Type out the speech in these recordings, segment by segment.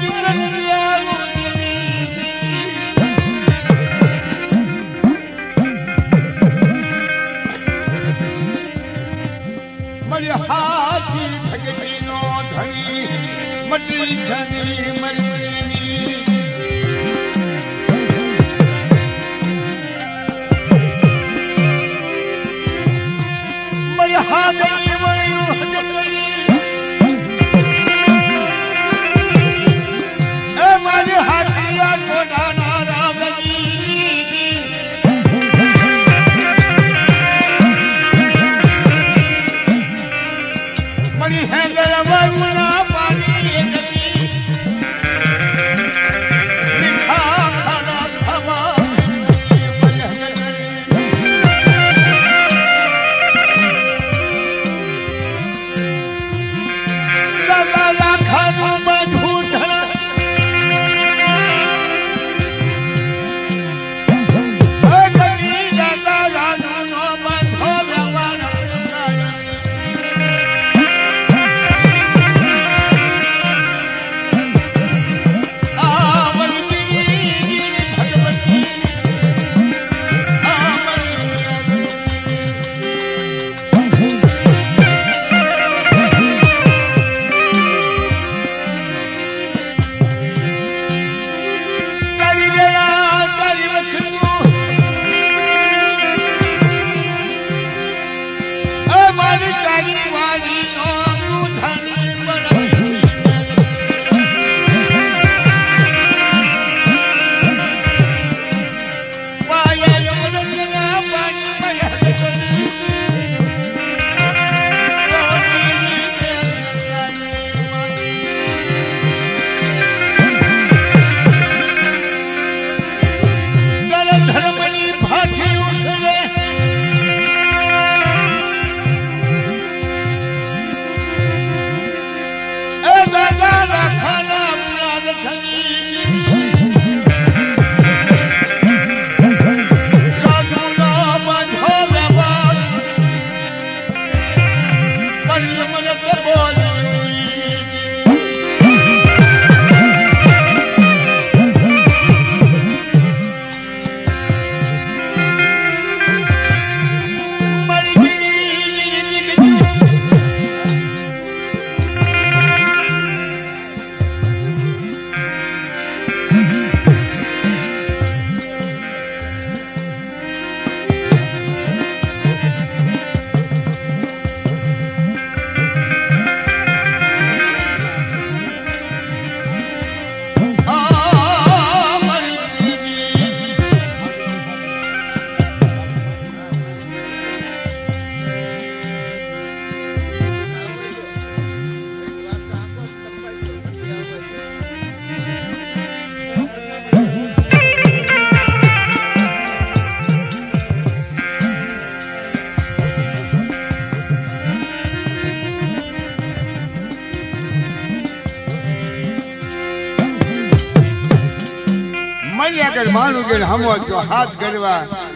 अगर मानू के हम तो हाथ गरवा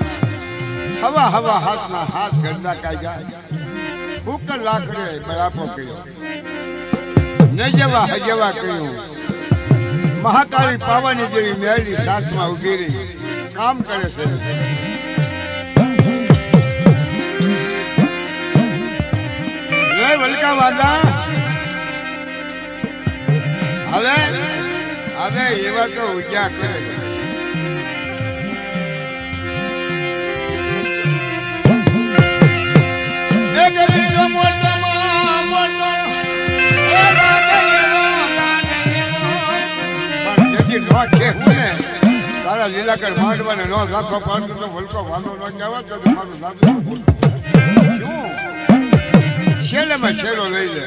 हवा हवा हाथ ना हाथ गंदा काई जाए ऊकर लाकड़े बराबर कयो नजवा हजवा कयो महाकाली पावनी देवी मेरी साथ में उभी रही काम करे से रे वलका वाला अरे अरे ये बात तो उजा करे तारा लीला कर मांडवा ने नो लाखो पांच तो वलको वानो न जावा तो मारो लाभ क्यों शेले में शेलो ले ले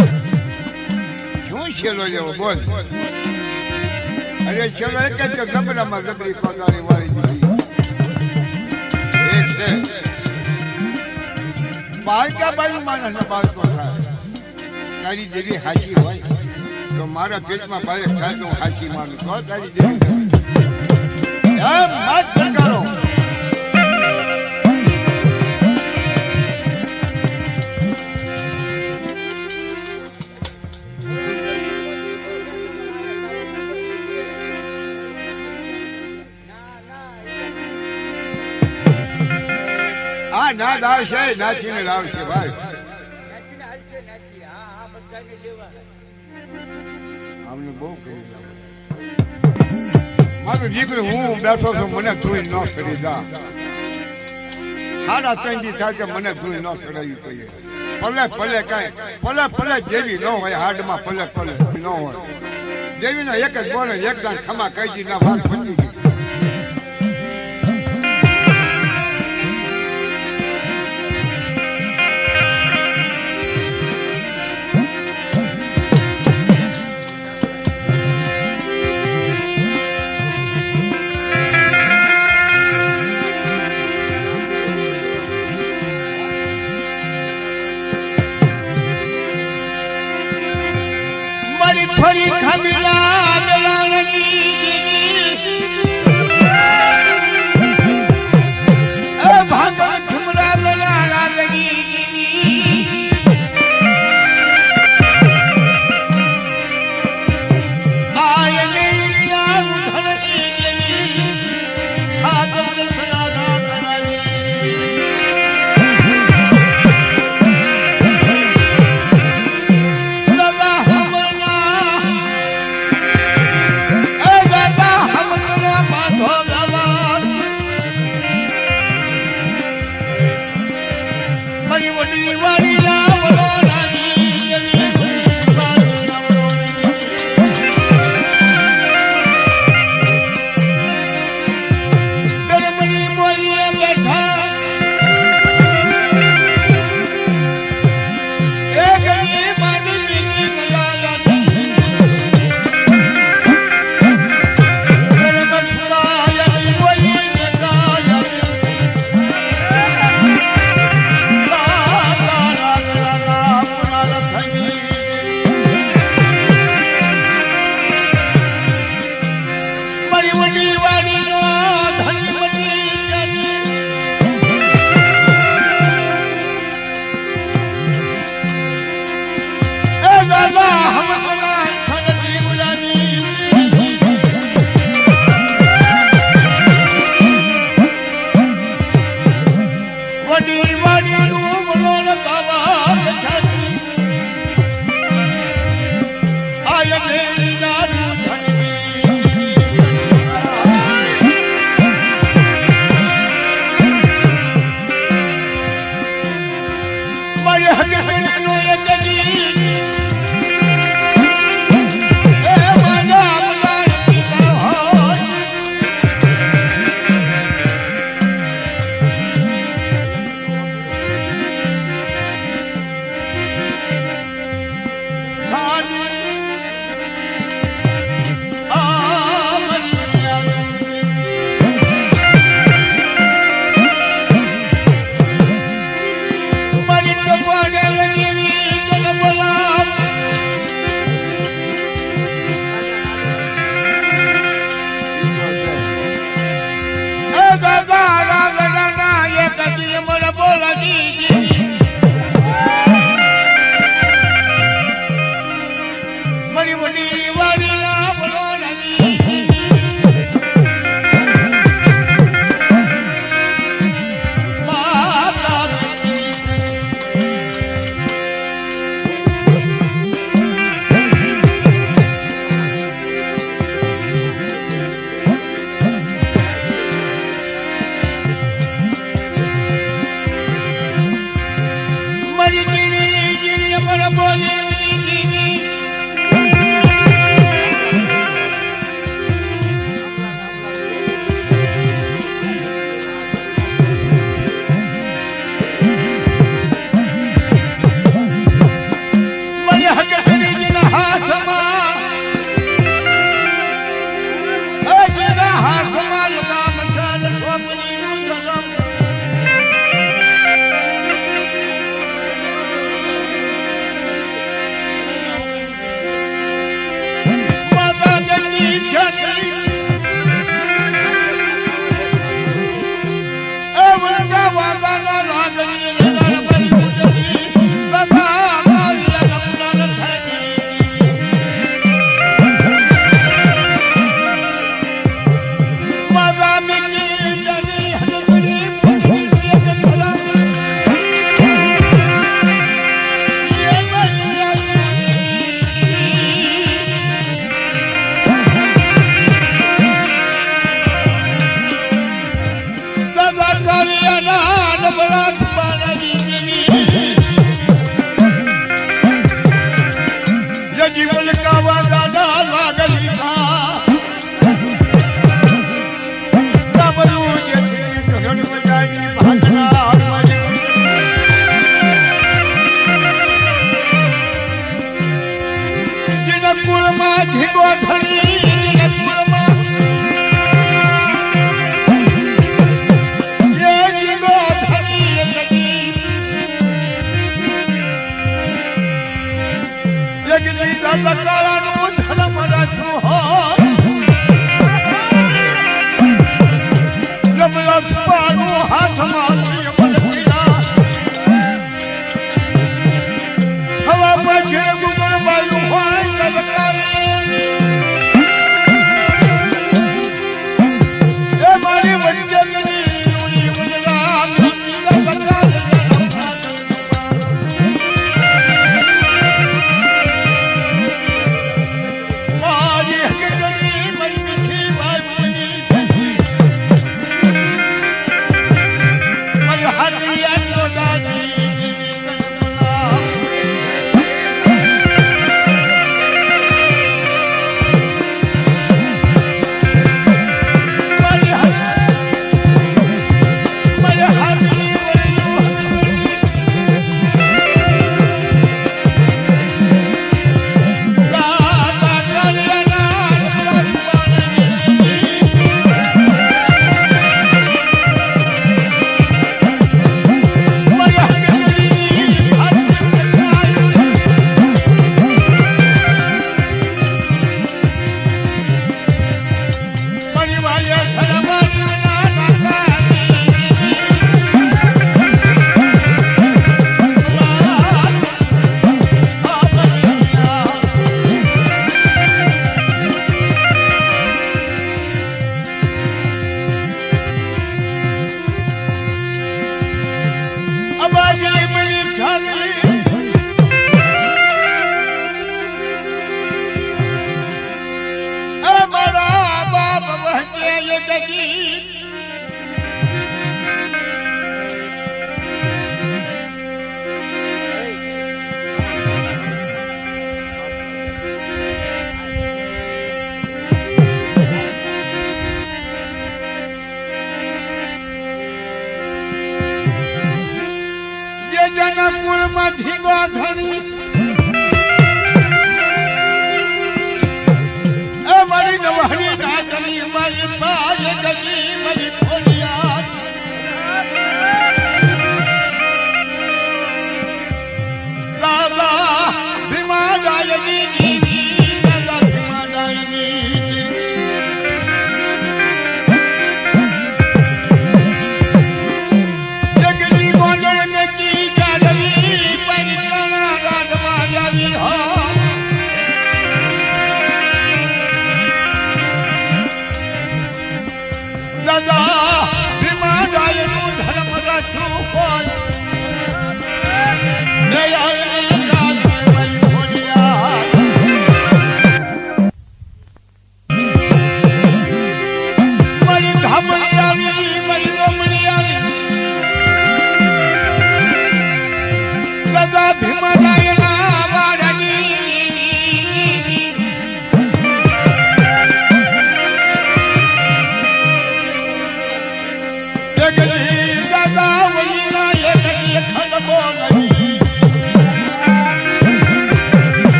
क्यों शेलो ले वो बोल अरे शेलो एक तो जबरा में जबरी कोदारी वाली जी एक से बाल का बाल माना न बाल को था तारी देवी हाशी होय तो मारा पेट में बाल खाए तो हाशी मान को तारी देवी मत करो આ નાદ આવશે નાચીને લાવશે ભાઈ આમને બહુ કહી મારું દીકરું હું બેઠો છું મને ધૂળ ન કરી દા 3.5 દી થાય મને ધૂળ ન કરાવી કહીએ ભલે ભલે કઈ ભલે જેવી ન હોય હાડમાં ભલે ન હોય દેવીનો એક જ બોલે એક દાન ખમા કહી દી ના વાત પતી ગઈ ફરી ખમીલા દલાલની એ ભાગણ ખમલા દલાલની આયને યા ઉધરની આગળ ચલા કરાવી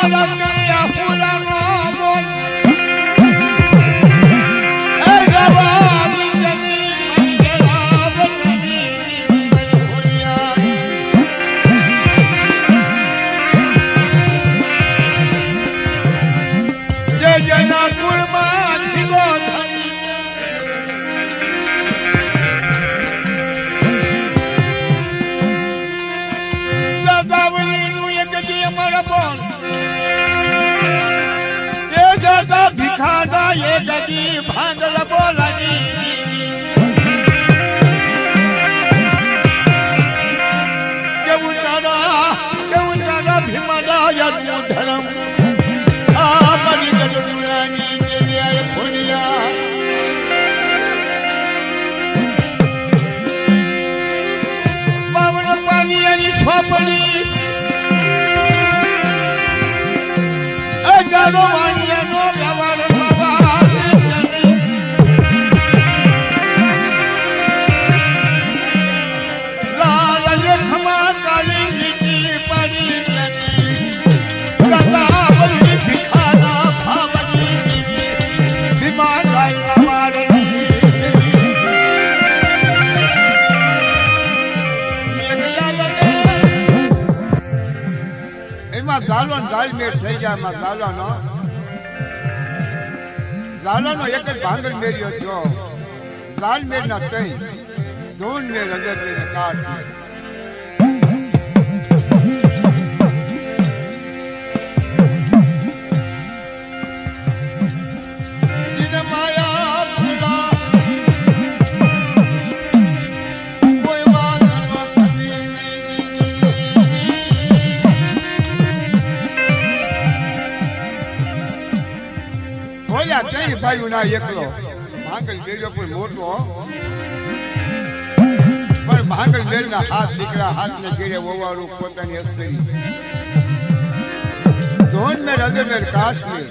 ઝાલાનો એક જ ભાંગર મેર્યો થયો લાલ મેરના તઈ ધૂન ને રજત ને કાટ ભાઈ ના એકલો ભાંગલ મેર્યો પણ મોટો પણ ભાંગલ મેરના હાથ દીકરા હાથ ને ઘેરે ઓવાળું પોતાની અસ્તરી ધોન મેં હૃદય મેં કાશ્મીર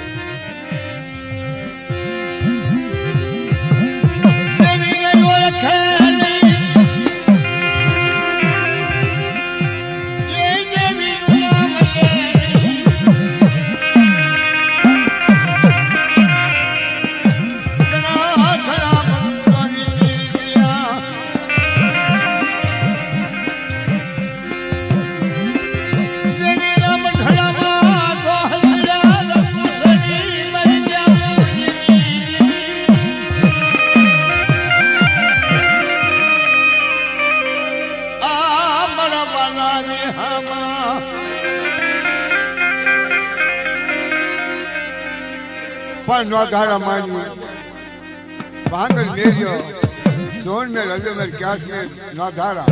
नौधारा मानी भांगल मेरियो जोन में रजो में क्या से नौधारा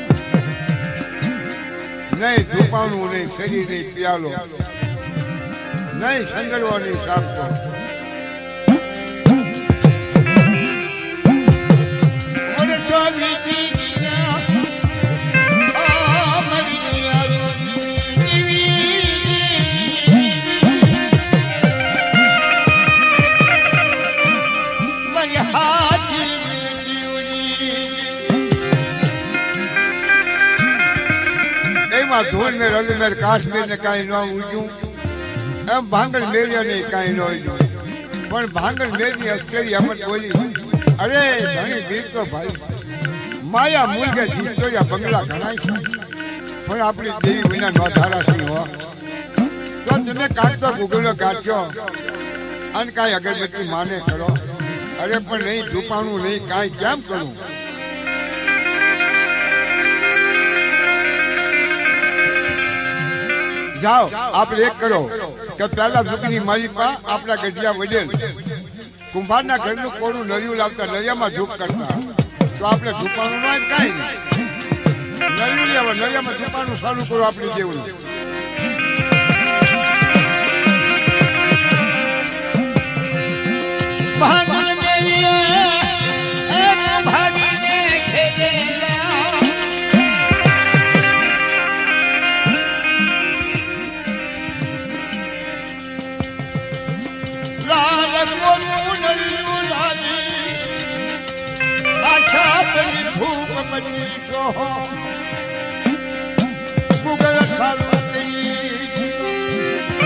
नहीं धूपाणु नहीं शरीर नहीं पियालो नहीं संगलवा नहीं सापतो धूल में रंग में काश्मीर ने कहीं न उजू एम भांगल मेरिया ने कहीं न उजू पर भांगल मेरी अस्करी अमर बोली अरे धनी बीत तो भाई माया मूल के जीत तो या बंगला घना पर अपनी देवी बिना नौधारा सिंह हो तो तुम्हें काट तो गुगलो काटो अन काई अगरबत्ती माने करो अरे पर नहीं धूपाणु नहीं काई क्या करूं जाओ आप एक करो कि पहला झुकनी मारी पा अपना गजिया वडेल कुंभार ना घर नु कोणु नरिયું લાવતા નરિયામાં ઝૂક કરતા તો આપણે ઝૂપાનું ના કાઈ નહીં નરિયું લેવા નરિયામાં ઝૂપાનું સારું કરો આપણે જેવું ભાંગલ મેલિયા એક ભાગીને ખેજેલા भूख मरी को गुगल खालती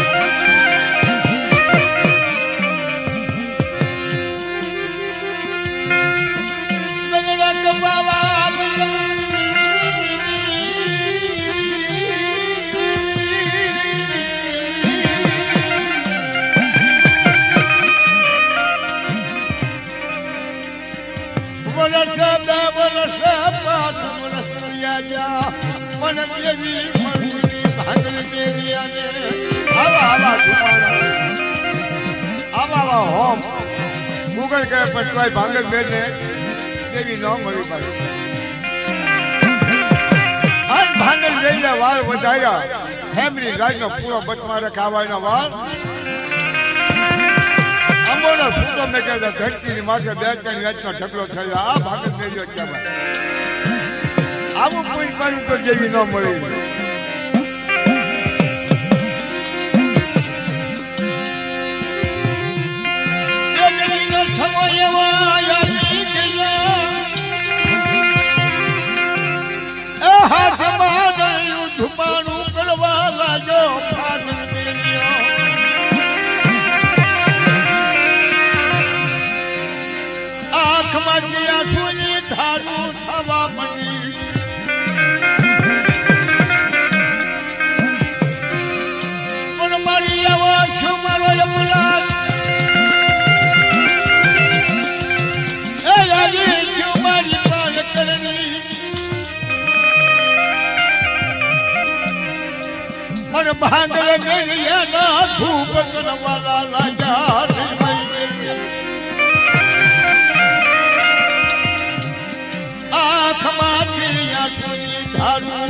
મને દેવી મળી ભાંગલ દેવી અને આવા આવા આવા હોમ ગૂગલ કરે પણ તોય ભાંગલ બેને દેવી ન મળી પાડી આ ભાંગલ દેવીએ વાળ વધાર્યા ફેમિલી ગાયનો પૂરો બતમારે ખાવાનો વાળ અમોનો સૂતો મેં કહેતા ધરતીની માથે બે ત્રણ વેચનો ઢગલો થયો આ ભાંગલ દેવીઓ કહેવાય આવું કોઈ કર્યું તો જેવી ન મળી છુપાનું કરવા લાગ્યો ભાગલ દેવીઓ આંખમાંથી આંસુની ધારું થવા મળી પણ મારી આવા શું મારો યમુલાલ એ યાદી શું મારી પાલ કરણી मन भांगल मेरिया ना धूप करवाला लाजा आँख माथी आँखनी धारू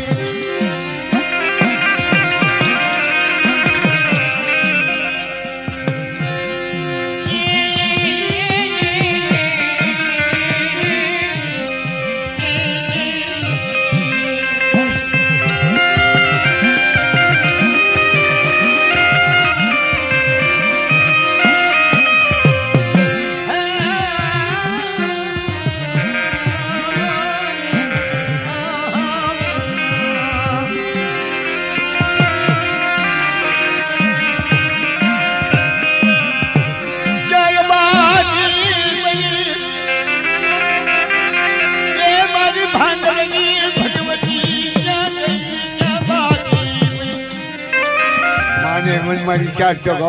મારી ચાર ચગો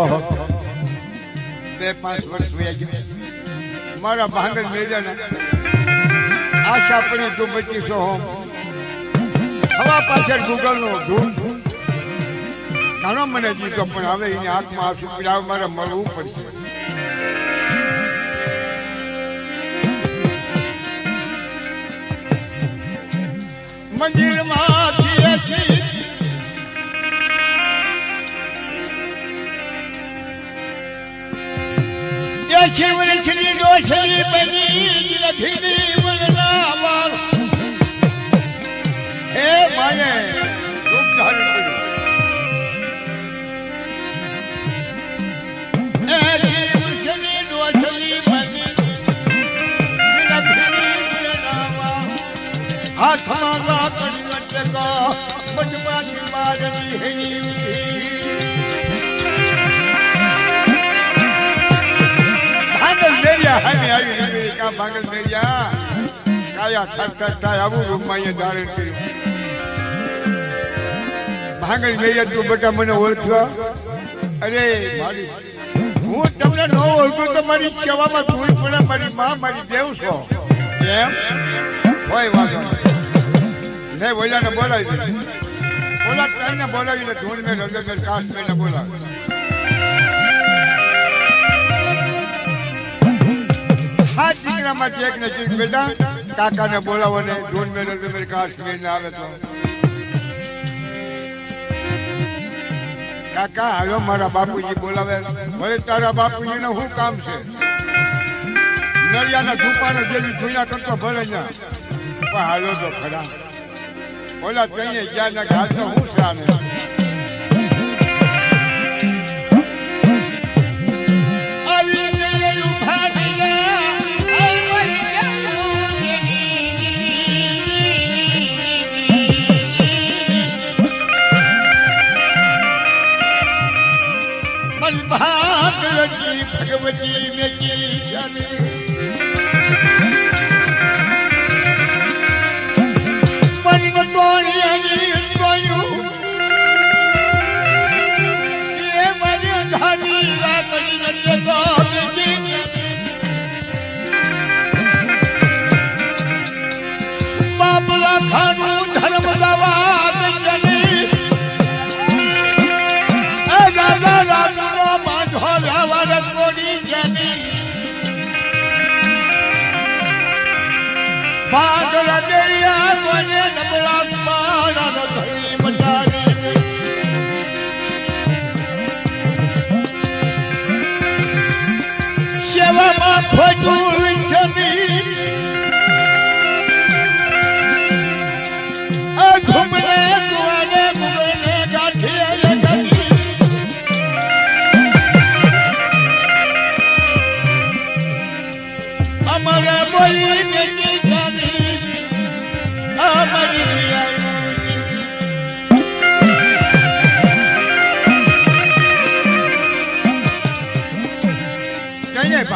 2-5 વર્ષ વયા મારા ભાંગલ મેજાને આશા પડી તું બચીશો હોમ હવા પાછળ ગૂગલનો ધૂમ ઘણો મને જીતો પણ હવે એની આંખમાં આંસુ પીડાવ મારે મળવું પડશે મંદિરમાંથી शिवरी छिली डोसली बनी लखीनी वरनावाल हे माये रूप धारण करो ए शिवरी डोसली बनी लखीनी वरनावाल हाथ मारा कड़वट का मजबानी मारनी है भांगल मेरिया काया थर થાય આવું રૂમમાં ધારણ કર્યું ભાંગલ મેરિયા તું બેટા મને ઓળખો અરે મારી હું તમને ન ઓળખું તો મારી સેવામાં ધૂળ પડે મારી માં મારી દેવ છો એમ હોય વાંધો મેં બોલ્યાને બોલાવી બોલા ત્રણને બોલાવીને ધૂળ મેં રંગર કાશ મેં બોલાવી हाथ दिखना मत एक ने चीज बेटा काका ने बोला वो ने ढूंढ में लगे मेरे काश्मीर ने आवे तो काका हालो मारा बापूजी बोलावे बोले तारा बापूजी ने શું કામ છે નરિયાના ધૂપાનો જેવી ધુયા કરતો ભલે ના પણ હાલો તો ખરા બોલા તઈએ ગયા ના હાલ તો હું છે આને भगवती में की जाने मन गोलियां गोयू ये मन धानी रात नजर को बाबला खानू धर्म दवा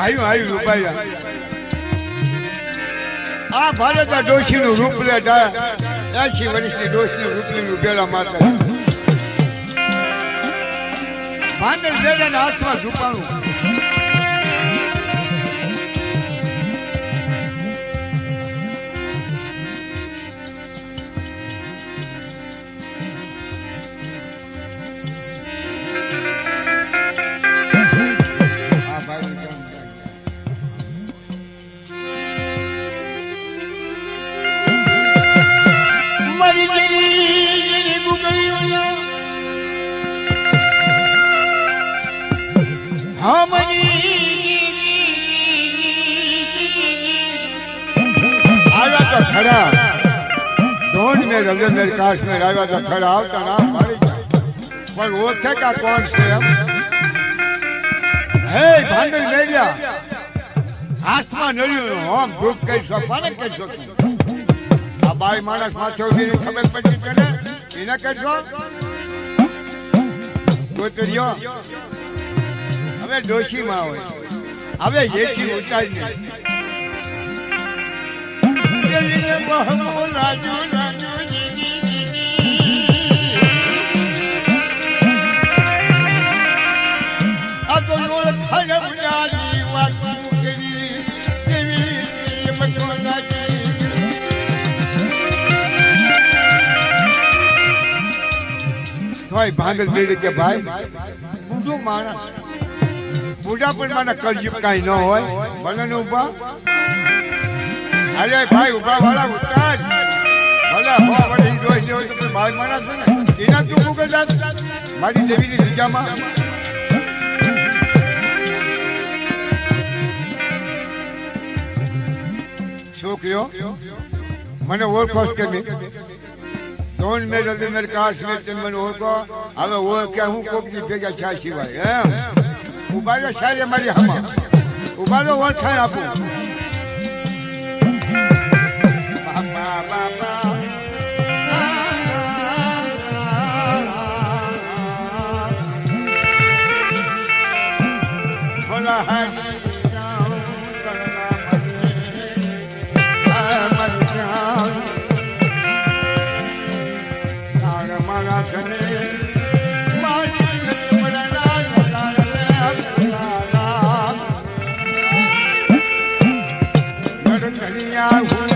ભાઈઓ આવી રૂપાયા આ ભારત ડોશી નું રૂપ લે 80 વર્ષની ડોશી નું રૂપ લઈને ઉભેલા માતા ભાંડલ બેડાના હાથમાં ઝુકાણું खरा ढूंढ में रविंद्र काश में आया था खरा आवता ना मारी पर वो थे का कौन से हम हे भांडल ले गया हाथ में नळियो हम ग्रुप कई सोपाने कई सोकी आ बाई मानस माथे उभी खबर पड़ी करे इना कजो गोतरियो હવે ડોશી માં હોય હવે જેથી ઉતારી ભાંગલ બેડે કે ભાઈ બુઢું માણસ બુઢા પણ મને કલયુગ કઈ ન હોય ભલે ને ઉભા અરે ભાઈ ઉભા વાળા ઉતાર ભલે હવા વળી જોઈ હોય તો ભાઈ માણસ છે ને એના તું મુકે જાત મારી દેવીની જગ્યામાં છોકરીઓ મને ઓળખો કે નહીં दोन में रवि मेरे काश में चंदन हो को अब वो क्या हूँ को की भेजा छासी भाई हैं उबालो सारे हमारी हम उबालो वो था आप बाबा बाबा बोला है Yeah.